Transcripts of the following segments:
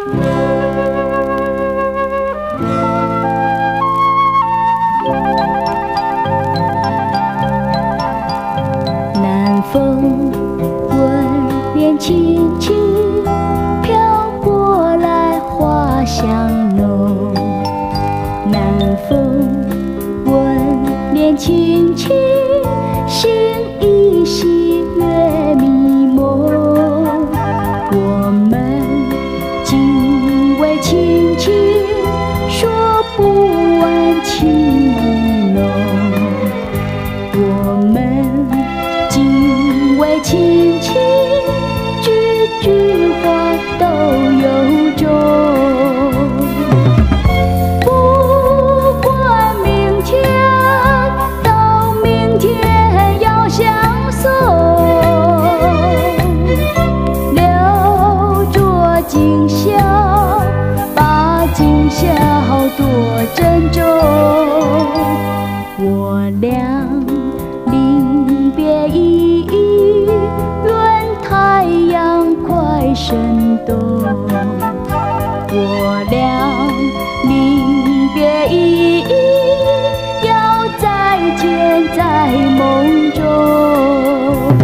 南风吻脸轻轻飘过来，花香浓。南风吻脸轻轻，心依稀月迷蒙。我们紧偎亲亲，说不完情意浓。我们紧偎亲亲，句句话都有衷。不管明天到明天要相送，留着今宵，把今宵多珍重。我俩临别依依，愿太阳快升东。我俩临别依依，要再见在梦中。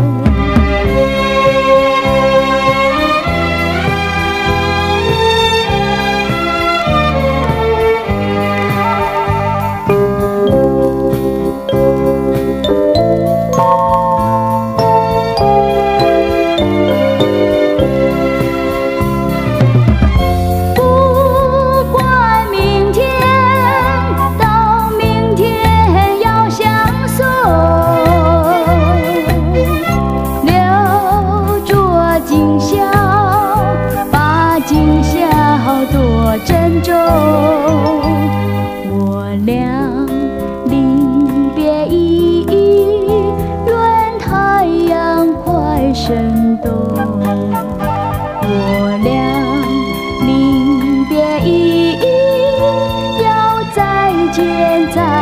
珍重，我俩临别依依，愿太阳快升东。我俩临别依依，要再见在